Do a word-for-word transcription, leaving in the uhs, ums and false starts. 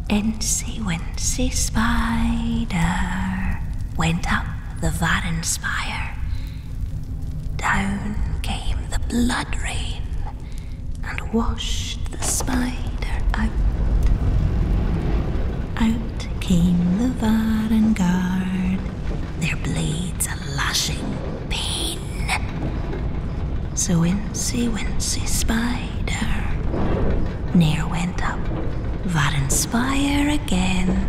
Incy Wincy Spider went up the Varanspire. Down came the blood rain and washed the spider out. Out came the Varan guard, their blades a lashing pain. So Incy Wincy Spider ne'er went up Varanspire again.